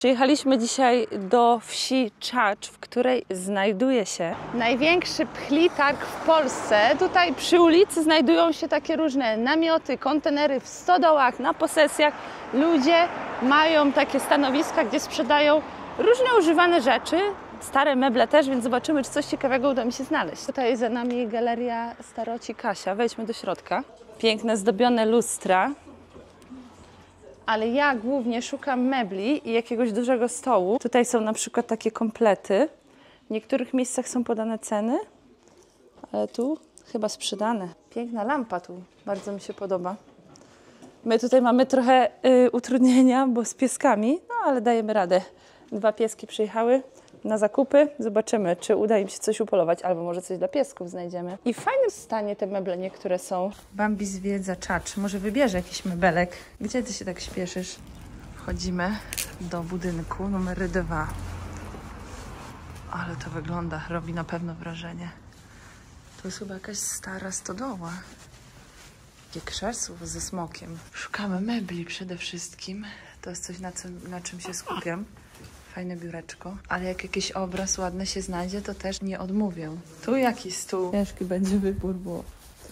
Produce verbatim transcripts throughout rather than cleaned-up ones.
Przyjechaliśmy dzisiaj do wsi Czacz, w której znajduje się największy pchli targ w Polsce. Tutaj przy ulicy znajdują się takie różne namioty, kontenery w stodołach, na posesjach. Ludzie mają takie stanowiska, gdzie sprzedają różne używane rzeczy, stare meble też, więc zobaczymy, czy coś ciekawego uda mi się znaleźć. Tutaj za nami galeria Staroci Kasia. Wejdźmy do środka. Piękne, zdobione lustra. Ale ja głównie szukam mebli i jakiegoś dużego stołu. Tutaj są na przykład takie komplety. W niektórych miejscach są podane ceny, ale tu chyba sprzedane. Piękna lampa tu, bardzo mi się podoba. My tutaj mamy trochę y, utrudnienia, bo z pieskami, no ale dajemy radę. Dwa pieski przyjechały na zakupy. Zobaczymy, czy uda im się coś upolować, albo może coś dla piesków znajdziemy. I w fajnym stanie te meble niektóre są. Bambi zwiedza Czacz. Może wybierze jakiś mebelek. Gdzie ty się tak śpieszysz? Wchodzimy do budynku numer dwa. Ale to wygląda, robi na pewno wrażenie. To jest chyba jakaś stara stodoła. Takie krzesło ze smokiem. Szukamy mebli przede wszystkim. To jest coś, na, co, na czym się skupiam. Fajne biureczko, ale jak jakiś obraz ładny się znajdzie, to też nie odmówię. Tu jakiś stół. Ciężki będzie wybór, bo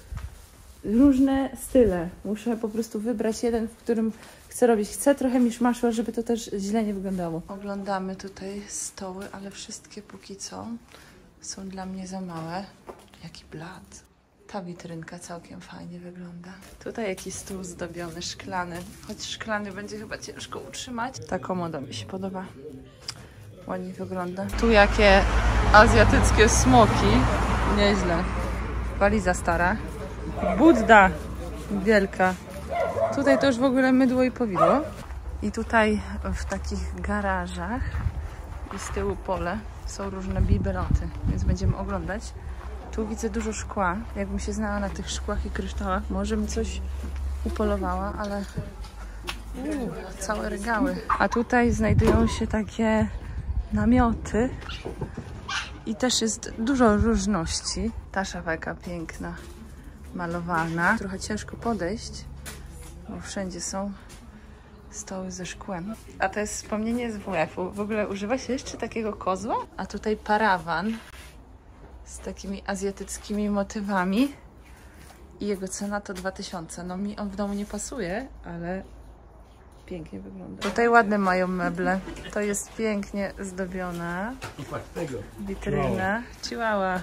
różne style. Muszę po prostu wybrać jeden, w którym chcę robić. Chcę trochę miszmaszu, żeby to też źle nie wyglądało. Oglądamy tutaj stoły, ale wszystkie póki co są dla mnie za małe. Jaki blat. Ta witrynka całkiem fajnie wygląda. Tutaj jakiś stół zdobiony, szklany. Choć szklany będzie chyba ciężko utrzymać. Ta komoda mi się podoba. Ładnie wygląda. Tu jakie azjatyckie smoki. Nieźle. Waliza stara. Budda wielka. Tutaj to już w ogóle mydło i powidło. I tutaj w takich garażach i z tyłu pole są różne bibeloty, więc będziemy oglądać. Tu widzę dużo szkła. Jakbym się znała na tych szkłach i kryształach, może bym coś upolowała, ale Uu, całe regały. A tutaj znajdują się takie namioty i też jest dużo różności. Ta szafeka piękna, malowana. Trochę ciężko podejść, bo wszędzie są stoły ze szkłem. A to jest wspomnienie z W F-u. W ogóle używa się jeszcze takiego kozła? A tutaj parawan z takimi azjatyckimi motywami i jego cena to dwa tysiące. No mi on w domu nie pasuje, ale pięknie wygląda. Tutaj ładne mają meble. To jest pięknie zdobiona witryna. Chihuahua.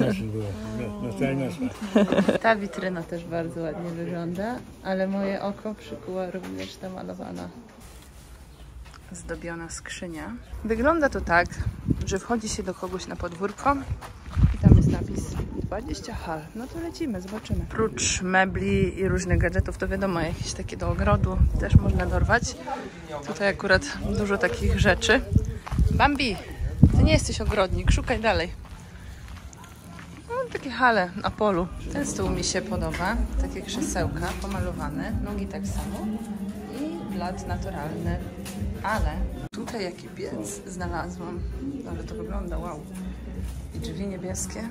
Ta witryna też bardzo ładnie wygląda, ale moje oko przykuła również ta malowana, zdobiona skrzynia. Wygląda to tak, że wchodzi się do kogoś na podwórko i tam jest napis dwadzieścia hal. No to lecimy, zobaczymy. Prócz mebli i różnych gadżetów, to wiadomo, jakieś takie do ogrodu też można dorwać. Tutaj akurat dużo takich rzeczy. Bambi, ty nie jesteś ogrodnik, szukaj dalej. No, takie hale na polu. Ten stół mi się podoba. Takie krzesełka pomalowane, nogi tak samo i blat naturalny. Ale tutaj jaki piec znalazłam. Ale to wygląda, wow. I drzwi niebieskie.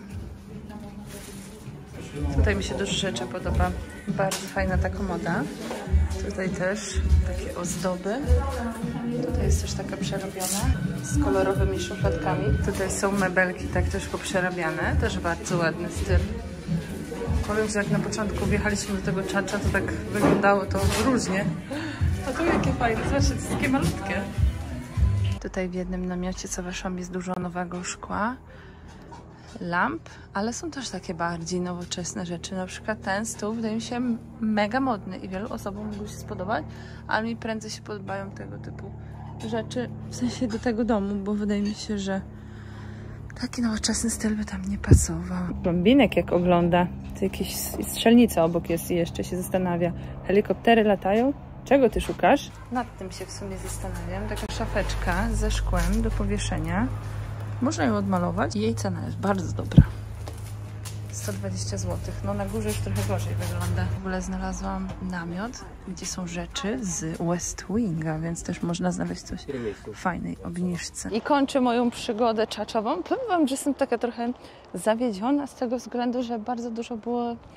Tutaj mi się dużo rzeczy podoba. Bardzo fajna ta komoda. Tutaj też takie ozdoby. Tutaj jest też taka przerobiona z kolorowymi szufladkami. Tutaj są mebelki tak też poprzerabiane. Też bardzo ładny styl. Powiem, że jak na początku wjechaliśmy do tego Czacza, to tak wyglądało to różnie. A tu jakie fajne, zobaczcie, to jest takie malutkie. Tutaj w jednym namiocie, co weszłam, jest dużo nowego szkła, lamp, ale są też takie bardziej nowoczesne rzeczy. Na przykład ten stół wydaje mi się mega modny i wielu osobom mógł się spodobać, ale mi prędzej się podobają tego typu rzeczy, w sensie do tego domu, bo wydaje mi się, że taki nowoczesny styl by tam nie pasował. Bambinek jak ogląda, to jakieś strzelnica obok jest i jeszcze się zastanawia. Helikoptery latają? Czego ty szukasz? Nad tym się w sumie zastanawiam. Taka szafeczka ze szkłem do powieszenia. Można ją odmalować i jej cena jest bardzo dobra. sto dwadzieścia złotych. No na górze już trochę gorzej wygląda. W ogóle znalazłam namiot, gdzie są rzeczy z West Winga, więc też można znaleźć coś w fajnej obniżce. I kończę moją przygodę czaczową. Powiem wam, że jestem taka trochę zawiedziona z tego względu, że bardzo dużo było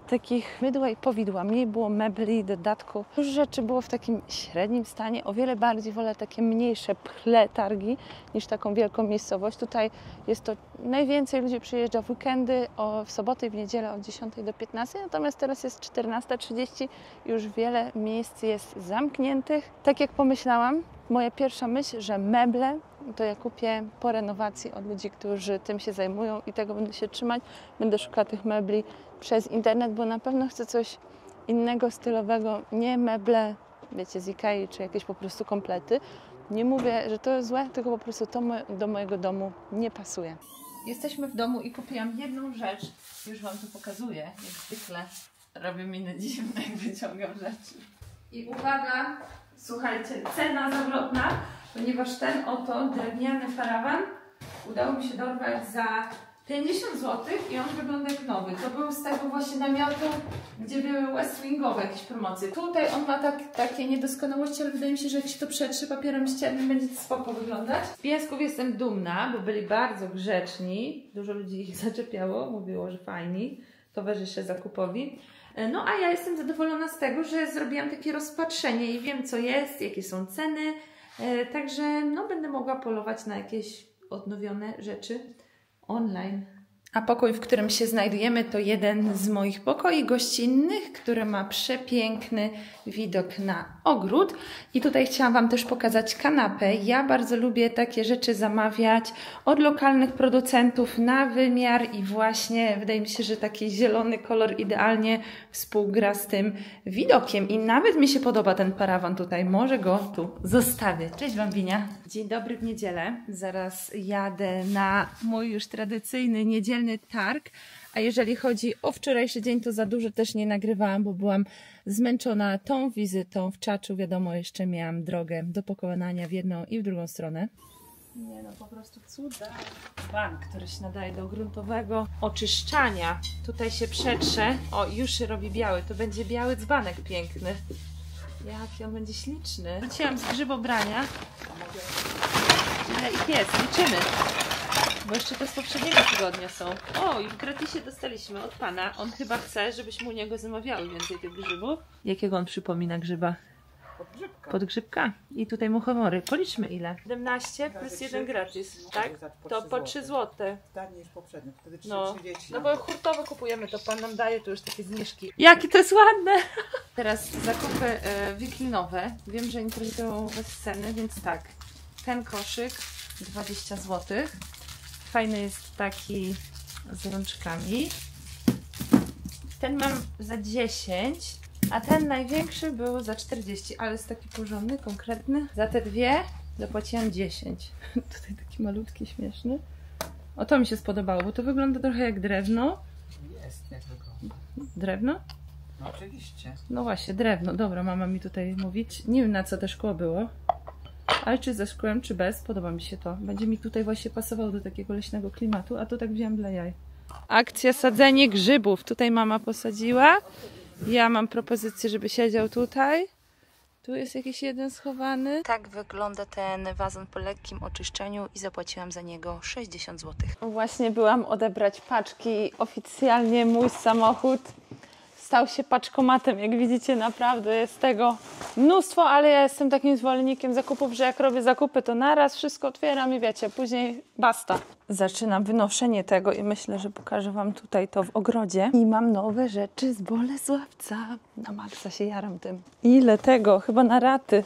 takich mydła i powidła. Mniej było mebli, dodatków. Dużo rzeczy było w takim średnim stanie. O wiele bardziej wolę takie mniejsze pchle targi niż taką wielką miejscowość. Tutaj jest to najwięcej ludzi przyjeżdża w weekendy, o, w soboty i w niedzielę od dziesiątej do piętnastej, natomiast teraz jest czternasta trzydzieści i już wiele miejsc jest zamkniętych. Tak jak pomyślałam, moja pierwsza myśl, że meble to ja kupię po renowacji od ludzi, którzy tym się zajmują i tego będę się trzymać. Będę szukała tych mebli przez internet, bo na pewno chcę coś innego, stylowego, nie meble, wiecie, z Ikei czy jakieś po prostu komplety. Nie mówię, że to jest złe, tylko po prostu to do mojego domu nie pasuje. Jesteśmy w domu i kupiłam jedną rzecz. Już Wam to pokazuję, jak zwykle. Robię miny dziwne, jak wyciągam rzeczy. I uwaga, słuchajcie, cena zawrotna, ponieważ ten oto drewniany parawan udało mi się dorwać za pięćdziesiąt złotych i on wygląda jak nowy. To był z tego właśnie namiotu, gdzie były West Wingowe jakieś promocje. Tutaj on ma tak, takie niedoskonałości, ale wydaje mi się, że jak się to przetrze papierem ściernym, będzie to spoko wyglądać. Z piesków jestem dumna, bo byli bardzo grzeczni. Dużo ludzi ich zaczepiało, mówiło, że fajni, towarzysze zakupowi. No a ja jestem zadowolona z tego, że zrobiłam takie rozpatrzenie i wiem, co jest, jakie są ceny. Także no, będę mogła polować na jakieś odnowione rzeczy online. A pokój, w którym się znajdujemy, to jeden z moich pokoi gościnnych, który ma przepiękny widok na ogród. I tutaj chciałam Wam też pokazać kanapę. Ja bardzo lubię takie rzeczy zamawiać od lokalnych producentów na wymiar i właśnie wydaje mi się, że taki zielony kolor idealnie współgra z tym widokiem. I nawet mi się podoba ten parawan tutaj. Może go tu zostawię. Cześć Bambinia. Dzień dobry w niedzielę. Zaraz jadę na mój już tradycyjny niedzielny targ, a jeżeli chodzi o wczorajszy dzień, to za dużo też nie nagrywałam, bo byłam zmęczona tą wizytą w Czaczu. Wiadomo, jeszcze miałam drogę do pokonania w jedną i w drugą stronę. Nie no, po prostu cuda. Bank, który się nadaje do gruntowego oczyszczania. Tutaj się przetrze. O, już się robi biały. To będzie biały dzbanek piękny. Jaki on będzie śliczny. Wróciłam z grzybobrania. Ile ich jest? Liczymy. Bo jeszcze te z poprzedniego tygodnia są. O, i w gratisie dostaliśmy od Pana. On chyba chce, żebyśmy u niego zamawiały więcej tych grzybów. Jakiego on przypomina grzyba? Podgrzybka. Podgrzybka. I tutaj muchomory. Policzmy ile. siedemnaście plus jeden gratis, tak? To po trzy złote. Taniej niż poprzednio. Wtedy No, trzydzieści. no bo hurtowe kupujemy, to Pan nam daje, to już takie zniżki. Jakie to jest ładne! Teraz zakupy e, wiklinowe. Wiem, że interesują bez ceny, więc tak. Ten koszyk dwadzieścia złotych. Fajny jest taki z rączkami. Ten mam za dziesięć, a ten największy był za czterdzieści, ale jest taki porządny, konkretny. Za te dwie zapłaciłam dziesięć. Tutaj taki malutki, śmieszny. O, to mi się spodobało, bo to wygląda trochę jak drewno. Jest, jak wygląda. Drewno? No oczywiście. No właśnie, drewno. Dobra, mama mi tutaj mówi. Nie wiem, na co to szkło było. Ale czy ze szkłem, czy bez, podoba mi się to. Będzie mi tutaj właśnie pasowało do takiego leśnego klimatu, a tu tak wziąłem dla jaj. Akcja sadzenie grzybów. Tutaj mama posadziła. Ja mam propozycję, żeby siedział tutaj. Tu jest jakiś jeden schowany. Tak wygląda ten wazon po lekkim oczyszczeniu i zapłaciłam za niego sześćdziesiąt złotych. Właśnie byłam odebrać paczki. Oficjalnie mój samochód stał się paczkomatem. Jak widzicie, naprawdę jest tego mnóstwo, ale ja jestem takim zwolennikiem zakupów, że jak robię zakupy, to naraz wszystko otwieram i wiecie, później basta. Zaczynam wynoszenie tego i myślę, że pokażę Wam tutaj to w ogrodzie. I mam nowe rzeczy z Bolesławca. Na maksa się jaram tym. Ile tego? Chyba na raty.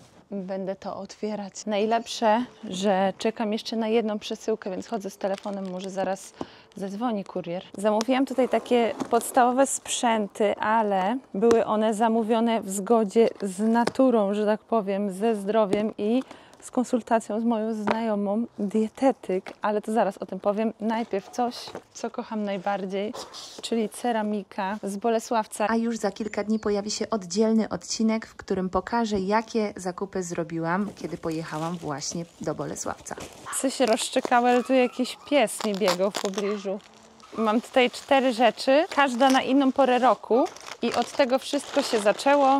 Będę to otwierać. Najlepsze, że czekam jeszcze na jedną przesyłkę, więc chodzę z telefonem, może zaraz zadzwoni kurier. Zamówiłam tutaj takie podstawowe sprzęty, ale były one zamówione w zgodzie z naturą, że tak powiem, ze zdrowiem i z konsultacją z moją znajomą dietetyk, ale to zaraz o tym powiem. Najpierw coś, co kocham najbardziej, czyli ceramika z Bolesławca. A już za kilka dni pojawi się oddzielny odcinek, w którym pokażę, jakie zakupy zrobiłam, kiedy pojechałam właśnie do Bolesławca. Co się rozszczekało, ale tu jakiś pies mi biegał w pobliżu. Mam tutaj cztery rzeczy, każda na inną porę roku i od tego wszystko się zaczęło.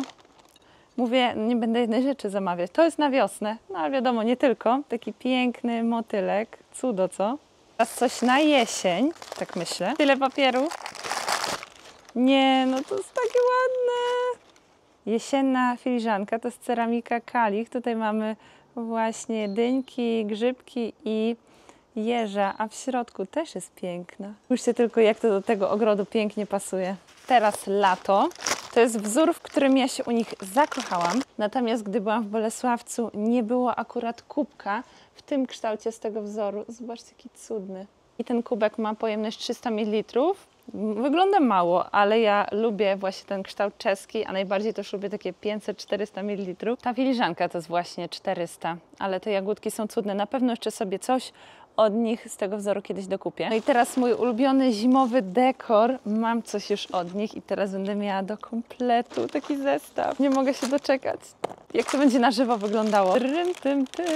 Mówię, nie będę jednej rzeczy zamawiać. To jest na wiosnę, no ale wiadomo, nie tylko. Taki piękny motylek, cudo co. Teraz coś na jesień, tak myślę. Tyle papieru. Nie, no to jest takie ładne. Jesienna filiżanka to jest ceramika kalich. Tutaj mamy właśnie dyńki, grzybki i jeża, a w środku też jest piękna. Spójrzcie tylko, jak to do tego ogrodu pięknie pasuje. Teraz lato. To jest wzór, w którym ja się u nich zakochałam. Natomiast gdy byłam w Bolesławcu, nie było akurat kubka w tym kształcie z tego wzoru. Zobaczcie, jaki cudny. I ten kubek ma pojemność trzysta mililitrów. Wygląda mało, ale ja lubię właśnie ten kształt czeski, a najbardziej też lubię takie pięćset czterysta mililitrów. Ta filiżanka to jest właśnie czterysta, ale te jagódki są cudne. Na pewno jeszcze sobie coś od nich z tego wzoru kiedyś dokupię. No i teraz mój ulubiony zimowy dekor. Mam coś już od nich i teraz będę miała do kompletu taki zestaw. Nie mogę się doczekać, jak to będzie na żywo wyglądało. Rym, tym, tym.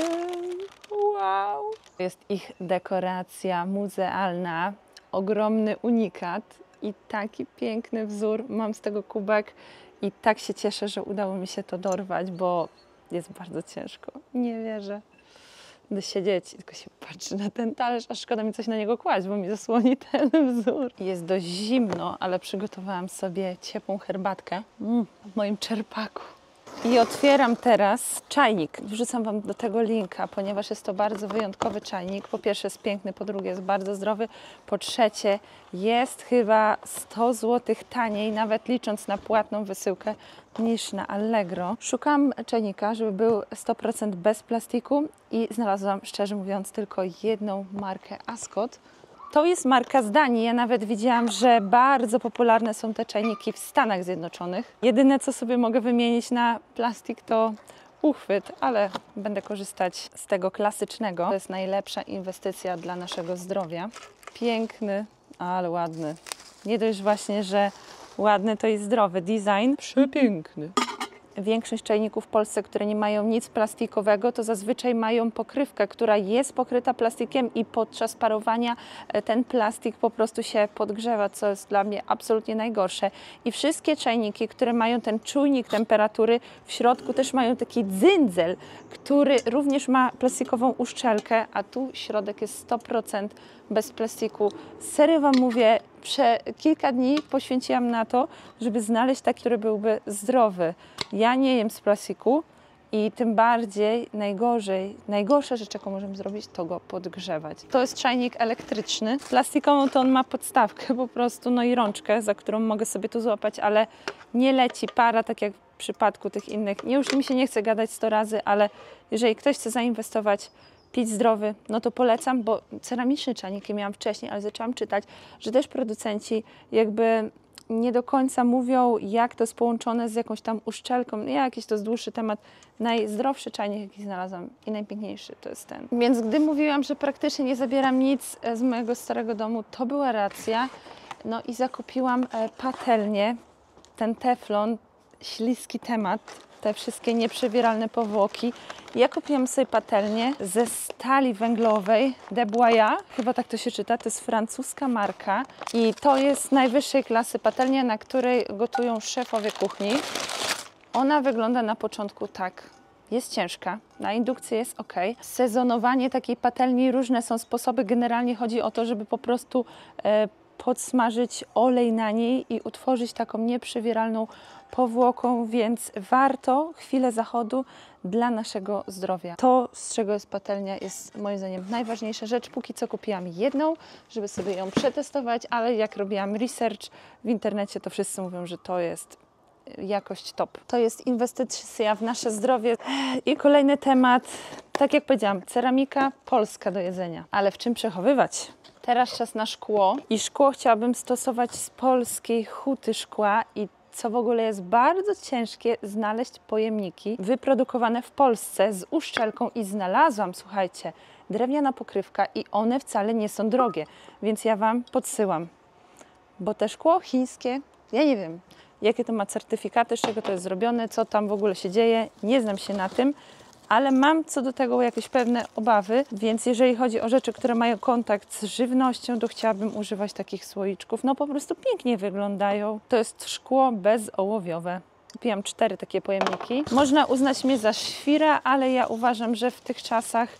Wow! To jest ich dekoracja muzealna. Ogromny unikat i taki piękny wzór. Mam z tego kubek i tak się cieszę, że udało mi się to dorwać, bo jest bardzo ciężko. Nie wierzę. Będę siedzieć i tylko się patrzy na ten talerz, a szkoda mi coś na niego kłaść, bo mi zasłoni ten wzór. Jest dość zimno, ale przygotowałam sobie ciepłą herbatkę mm, w moim czerpaku. I otwieram teraz czajnik. Wrzucam Wam do tego linka, ponieważ jest to bardzo wyjątkowy czajnik. Po pierwsze jest piękny, po drugie jest bardzo zdrowy, po trzecie jest chyba sto złotych taniej, nawet licząc na płatną wysyłkę, niż na Allegro. Szukam czajnika, żeby był sto procent bez plastiku i znalazłam, szczerze mówiąc, tylko jedną markę Ascot. To jest marka z Danii. Ja nawet widziałam, że bardzo popularne są te czajniki w Stanach Zjednoczonych. Jedyne, co sobie mogę wymienić na plastik, to uchwyt, ale będę korzystać z tego klasycznego. To jest najlepsza inwestycja dla naszego zdrowia. Piękny, ale ładny. Nie dość właśnie, że ładny, to i zdrowy. Design przepiękny. Większość czajników w Polsce, które nie mają nic plastikowego, to zazwyczaj mają pokrywkę, która jest pokryta plastikiem i podczas parowania ten plastik po prostu się podgrzewa, co jest dla mnie absolutnie najgorsze. I wszystkie czajniki, które mają ten czujnik temperatury, w środku też mają taki dzyndzel, który również ma plastikową uszczelkę, a tu środek jest sto procent bez plastiku. Serio Wam mówię, prze kilka dni poświęciłam na to, żeby znaleźć taki, który byłby zdrowy. Ja nie jem z plastiku i tym bardziej najgorzej, najgorsza rzecz, jaką możemy zrobić, to go podgrzewać. To jest czajnik elektryczny. Plastikową to on ma podstawkę po prostu, no i rączkę, za którą mogę sobie tu złapać, ale nie leci para, tak jak w przypadku tych innych. Nie, już mi się nie chce gadać sto razy, ale jeżeli ktoś chce zainwestować, pić zdrowy, no to polecam, bo ceramiczne czajniki miałam wcześniej, ale zaczęłam czytać, że też producenci jakby nie do końca mówią, jak to jest połączone z jakąś tam uszczelką. Ja, jakiś to jest dłuższy temat. Najzdrowszy czajnik, jaki znalazłam i najpiękniejszy to jest ten. Więc gdy mówiłam, że praktycznie nie zabieram nic z mojego starego domu, to była racja. No i zakupiłam patelnię, ten teflon, śliski temat, te wszystkie nieprzewieralne powłoki. Ja kupiłam sobie patelnię ze stali węglowej de Bois, chyba tak to się czyta, to jest francuska marka i to jest najwyższej klasy patelnia, na której gotują szefowie kuchni. Ona wygląda na początku tak. Jest ciężka, na indukcji jest ok. Sezonowanie takiej patelni, różne są sposoby. Generalnie chodzi o to, żeby po prostu e, podsmażyć olej na niej i utworzyć taką nieprzewieralną powłoką, więc warto chwilę zachodu dla naszego zdrowia. To, z czego jest patelnia, jest moim zdaniem najważniejsza rzecz. Póki co kupiłam jedną, żeby sobie ją przetestować, ale jak robiłam research w internecie, to wszyscy mówią, że to jest jakość top. To jest inwestycja w nasze zdrowie. I kolejny temat, tak jak powiedziałam, ceramika polska do jedzenia. Ale w czym przechowywać? Teraz czas na szkło i szkło chciałabym stosować z polskiej huty szkła i co w ogóle jest bardzo ciężkie, znaleźć pojemniki wyprodukowane w Polsce z uszczelką i znalazłam, słuchajcie, drewniana pokrywka i one wcale nie są drogie, więc ja Wam podsyłam, bo te szkło chińskie, ja nie wiem, jakie to ma certyfikaty, z czego to jest zrobione, co tam w ogóle się dzieje, nie znam się na tym, ale mam co do tego jakieś pewne obawy, więc jeżeli chodzi o rzeczy, które mają kontakt z żywnością, to chciałabym używać takich słoiczków. No po prostu pięknie wyglądają. To jest szkło bezołowiowe. Kupiłam cztery takie pojemniki. Można uznać mnie za świra, ale ja uważam, że w tych czasach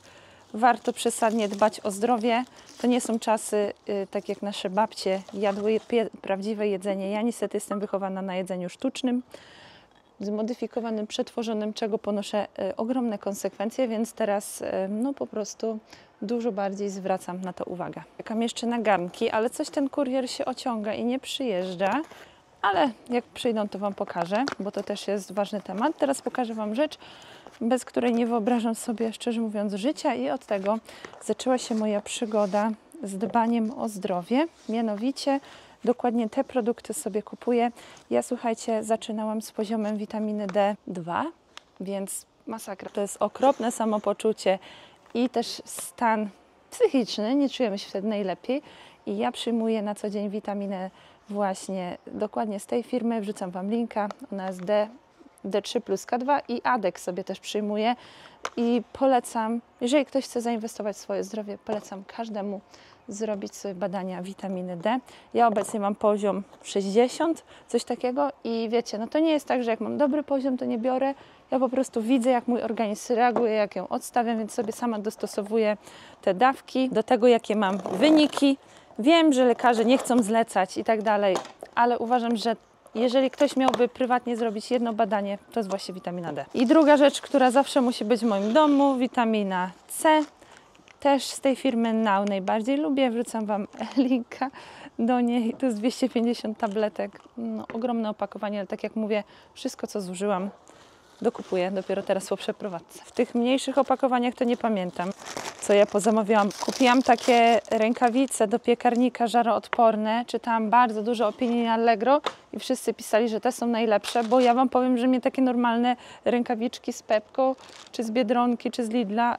warto przesadnie dbać o zdrowie. To nie są czasy, y, tak jak nasze babcie jadły je, prawdziwe jedzenie. Ja niestety jestem wychowana na jedzeniu sztucznym, zmodyfikowanym, przetworzonym, czego ponoszę y, ogromne konsekwencje, więc teraz y, no po prostu dużo bardziej zwracam na to uwagę. Czekam jeszcze na garnki, ale coś ten kurier się ociąga i nie przyjeżdża, ale jak przyjdą, to Wam pokażę, bo to też jest ważny temat. Teraz pokażę Wam rzecz, bez której nie wyobrażam sobie, szczerze mówiąc, życia, i od tego zaczęła się moja przygoda z dbaniem o zdrowie. Mianowicie dokładnie te produkty sobie kupuję. Ja, słuchajcie, zaczynałam z poziomem witaminy D dwa, więc masakra. To jest okropne samopoczucie i też stan psychiczny. Nie czujemy się wtedy najlepiej. I ja przyjmuję na co dzień witaminę właśnie dokładnie z tej firmy. Wrzucam Wam linka. Ona jest D. D trzy plus K dwa i Adek sobie też przyjmuję i polecam, jeżeli ktoś chce zainwestować w swoje zdrowie, polecam każdemu zrobić sobie badania witaminy D. Ja obecnie mam poziom sześćdziesiąt, coś takiego, i wiecie, no to nie jest tak, że jak mam dobry poziom, to nie biorę. Ja po prostu widzę, jak mój organizm reaguje, jak ją odstawiam, więc sobie sama dostosowuję te dawki do tego, jakie mam wyniki. Wiem, że lekarze nie chcą zlecać i tak dalej, ale uważam, że jeżeli ktoś miałby prywatnie zrobić jedno badanie, to jest właśnie witamina D. I druga rzecz, która zawsze musi być w moim domu, witamina C. Też z tej firmy Now najbardziej lubię. Wrzucam Wam linka do niej. To jest dwieście pięćdziesiąt tabletek. No, ogromne opakowanie, ale tak jak mówię, wszystko co zużyłam dokupuję dopiero teraz po przeprowadzce. W tych mniejszych opakowaniach to nie pamiętam, co ja pozamawiałam. Kupiłam takie rękawice do piekarnika żaroodporne. Czytałam bardzo dużo opinii na Allegro i wszyscy pisali, że te są najlepsze, bo ja Wam powiem, że mnie takie normalne rękawiczki z Pepco, czy z Biedronki, czy z Lidla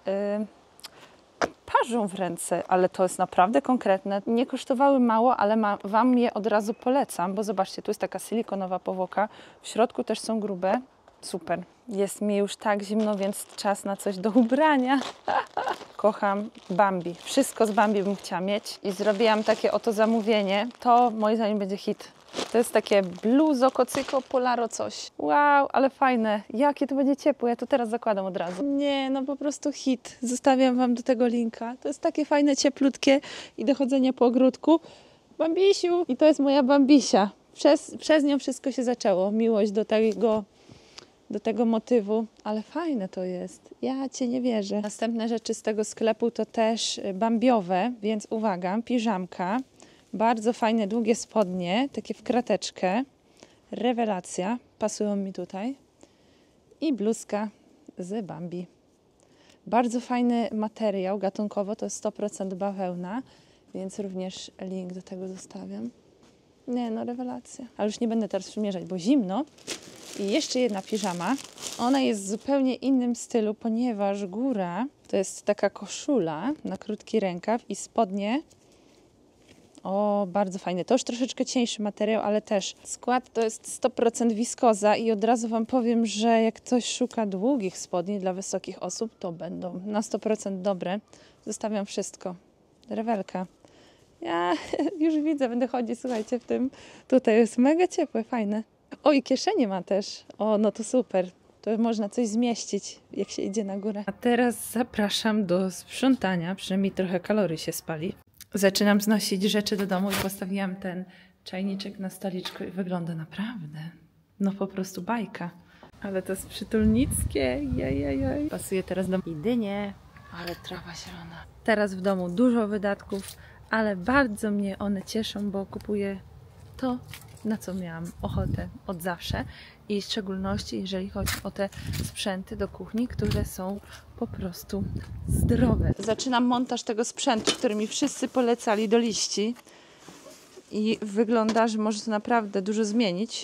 yy, parzą w ręce, ale to jest naprawdę konkretne. Nie kosztowały mało, ale ma, Wam je od razu polecam, bo zobaczcie, tu jest taka silikonowa powłoka, w środku też są grube. Super. Jest mi już tak zimno, więc czas na coś do ubrania. Kocham Bambi. Wszystko z Bambi bym chciała mieć. I zrobiłam takie oto zamówienie. To moim zdaniem będzie hit. To jest takie bluzo, kocyko, polaro coś. Wow, ale fajne. Jakie to będzie ciepłe. Ja to teraz zakładam od razu. Nie, no po prostu hit. Zostawiam Wam do tego linka. To jest takie fajne, cieplutkie i do chodzenia po ogródku. Bambisiu! I to jest moja Bambisia. Przez, przez nią wszystko się zaczęło. Miłość do tego... do tego motywu, ale fajne to jest. Ja Cię nie wierzę. Następne rzeczy z tego sklepu to też bambiowe, więc uwaga, piżamka, bardzo fajne, długie spodnie, takie w krateczkę, rewelacja, pasują mi tutaj, i bluzka z Bambi. Bardzo fajny materiał gatunkowo, to jest sto procent bawełna, więc również link do tego zostawiam. Nie, no rewelacja. Ale już nie będę teraz przymierzać, bo zimno. I jeszcze jedna piżama. Ona jest w zupełnie innym stylu, ponieważ góra to jest taka koszula na krótki rękaw i spodnie. O, bardzo fajny. To już troszeczkę cieńszy materiał, ale też skład to jest sto procent wiskoza i od razu Wam powiem, że jak ktoś szuka długich spodni dla wysokich osób, to będą na sto procent dobre. Zostawiam wszystko. Rewelka. Ja już widzę, będę chodzić, słuchajcie, w tym. Tutaj jest mega ciepłe, fajne. O, i kieszenie ma też. O, no to super. To można coś zmieścić, jak się idzie na górę. A teraz zapraszam do sprzątania. Przynajmniej trochę kalorii się spali. Zaczynam znosić rzeczy do domu i postawiłam ten czajniczek na stoliczku i wygląda naprawdę, no po prostu bajka. Ale to jest przytulnickie. Jajajaj. Pasuje teraz do jedynie, ale trawa zielona. Teraz w domu dużo wydatków, ale bardzo mnie one cieszą, bo kupuję to, na co miałam ochotę od zawsze, i w szczególności jeżeli chodzi o te sprzęty do kuchni, które są po prostu zdrowe. Zaczynam montaż tego sprzętu, który mi wszyscy polecali do liści, i wygląda, że może to naprawdę dużo zmienić.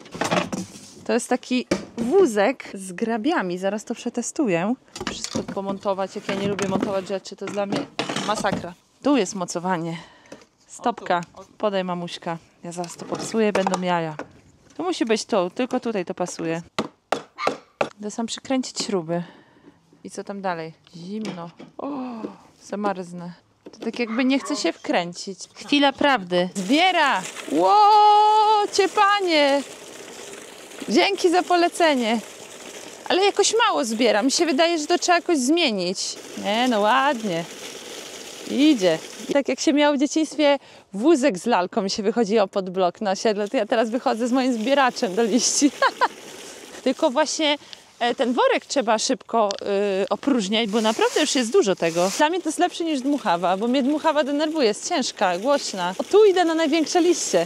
To jest taki wózek z grabiami, zaraz to przetestuję. Wszystko pomontować, jak ja nie lubię montować rzeczy, to jest dla mnie masakra. Tu jest mocowanie. Stopka. Podaj, mamuśka. Ja zaraz to popsuję, będą jaja. To musi być to, tylko tutaj to pasuje. Będę sam przykręcić śruby. I co tam dalej? Zimno. O, zamarznę. To tak jakby nie chce się wkręcić. Chwila prawdy. Zbiera! Ło, cię panie! Dzięki za polecenie. Ale jakoś mało zbieram. Mi się wydaje, że to trzeba jakoś zmienić. Nie, no ładnie. Idzie. Tak jak się miało w dzieciństwie wózek z lalką mi się wychodziło pod blok na osiedlu, to ja teraz wychodzę z moim zbieraczem do liści. Tylko właśnie ten worek trzeba szybko yy, opróżniać, bo naprawdę już jest dużo tego. Dla mnie to jest lepsze niż dmuchawa, bo mnie dmuchawa denerwuje, jest ciężka, głośna. O, tu idę na największe liście.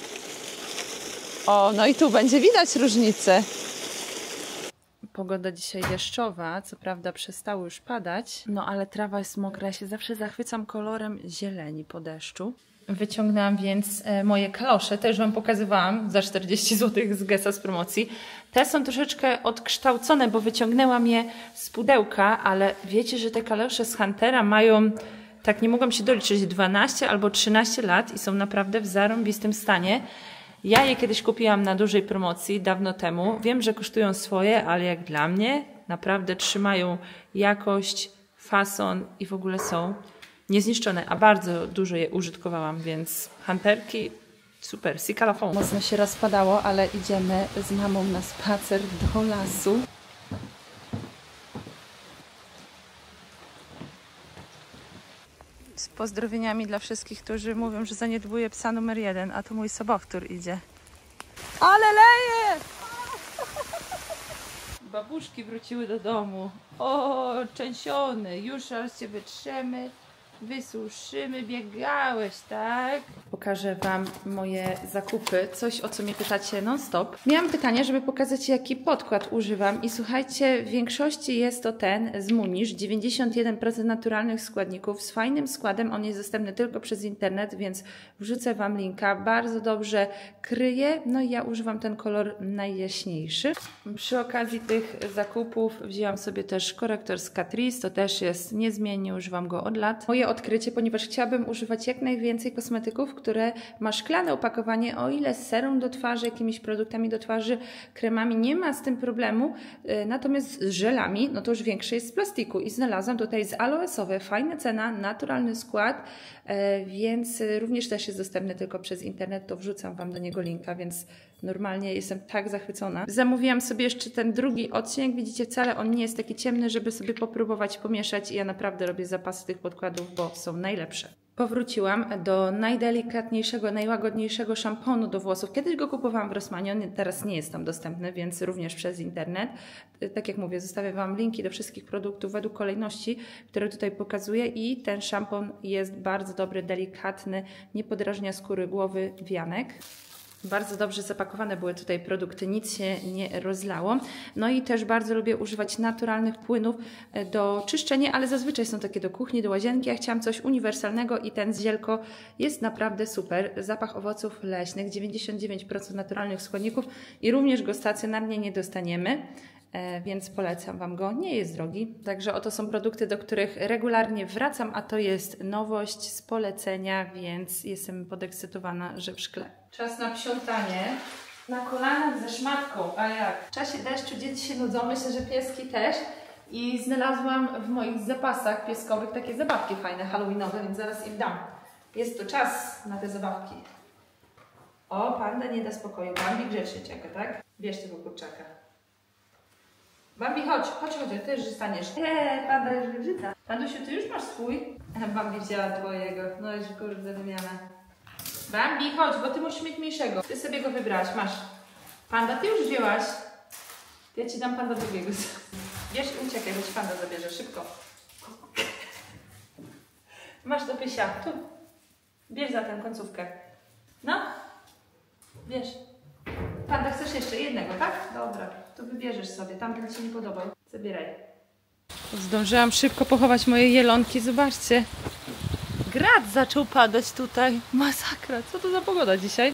O, no i tu będzie widać różnicę. Pogoda dzisiaj deszczowa, co prawda przestało już padać, no ale trawa jest mokra, ja się zawsze zachwycam kolorem zieleni po deszczu. Wyciągnęłam więc e, moje kalosze, też Wam pokazywałam za czterdzieści złotych z Gesa z promocji. Te są troszeczkę odkształcone, bo wyciągnęłam je z pudełka, ale wiecie, że te kalosze z Huntera mają, tak nie mogłam się doliczyć, dwanaście albo trzynaście lat i są naprawdę w zarąbistym stanie. Ja je kiedyś kupiłam na dużej promocji, dawno temu. Wiem, że kosztują swoje, ale jak dla mnie naprawdę trzymają jakość, fason i w ogóle są niezniszczone, a bardzo dużo je użytkowałam, więc Hunterki super, si calafon. Mocno się rozpadało, ale idziemy z mamą na spacer do lasu. Z pozdrowieniami dla wszystkich, którzy mówią, że zaniedbuję psa numer jeden, a to mój sobowtór idzie. Ale leje! Babuszki wróciły do domu. O, częsiony, już raz cię wytrzemy, wysuszymy, biegałeś, tak? Pokażę Wam moje zakupy, coś o co mnie pytacie non stop. Miałam pytanie, żeby pokazać jaki podkład używam i słuchajcie, w większości jest to ten z Munisz, dziewięćdziesiąt jeden procent naturalnych składników, z fajnym składem, on jest dostępny tylko przez internet, więc wrzucę Wam linka, bardzo dobrze kryje, no i ja używam ten kolor najjaśniejszy. Przy okazji tych zakupów wzięłam sobie też korektor z Catrice, to też jest niezmiennie, używam go od lat. Moje odkrycie, ponieważ chciałabym używać jak najwięcej kosmetyków, które ma szklane opakowanie, o ile z serum do twarzy, jakimiś produktami do twarzy, kremami nie ma z tym problemu, natomiast z żelami, no to już większe jest z plastiku i znalazłam tutaj z aloesowe, fajna cena, naturalny skład, więc również też jest dostępny tylko przez internet, to wrzucam Wam do niego linka, więc normalnie jestem tak zachwycona. Zamówiłam sobie jeszcze ten drugi odcinek, widzicie, wcale on nie jest taki ciemny, żeby sobie popróbować pomieszać i ja naprawdę robię zapasy tych podkładów, bo są najlepsze. Powróciłam do najdelikatniejszego, najłagodniejszego szamponu do włosów. Kiedyś go kupowałam w Rossmanie, on teraz nie jest tam dostępny, więc również przez internet. Tak jak mówię, zostawię Wam linki do wszystkich produktów według kolejności, które tutaj pokazuję i ten szampon jest bardzo dobry, delikatny, nie podrażnia skóry, głowy, wianek. Bardzo dobrze zapakowane były tutaj produkty, nic się nie rozlało. No i też bardzo lubię używać naturalnych płynów do czyszczenia, ale zazwyczaj są takie do kuchni, do łazienki. Ja chciałam coś uniwersalnego i ten z zielko jest naprawdę super. Zapach owoców leśnych, dziewięćdziesiąt dziewięć procent naturalnych składników i również go stacjonarnie nie dostaniemy. Więc polecam Wam go, nie jest drogi. Także oto są produkty, do których regularnie wracam, a to jest nowość z polecenia, więc jestem podekscytowana, że w szkle. Czas na psiątanie. Na kolanach ze szmatką, a jak? W czasie deszczu dzieci się nudzą, myślę, że pieski też. I znalazłam w moich zapasach pieskowych takie zabawki fajne, halloweenowe, więc zaraz im dam. Jest to czas na te zabawki. O, panda nie da spokoju, Bambi grzecznie czeka, tak? Bierz tego kurczaka. Bambi, chodź, chodź, chodź, ty też staniesz. Eee, panda już wybrzyca. Pandusiu, ty już masz swój? Bambi wzięła twojego. No już kurde wymiana. Bambi, chodź, bo ty musisz mieć mniejszego. Ty sobie go wybrałaś, masz. Panda, ty już wzięłaś. Ja ci dam panda drugiego. Bierz i uciekaj, bo ci panda zabierze, szybko. Masz do pysia, tu. Bierz za tę końcówkę. No. Bierz. Panda, chcesz jeszcze jednego, tak? Dobra, to wybierzesz sobie, tamten ci nie podobał. Zabieraj. Zdążyłam szybko pochować moje jelonki, zobaczcie. Grad zaczął padać tutaj. Masakra, co to za pogoda dzisiaj?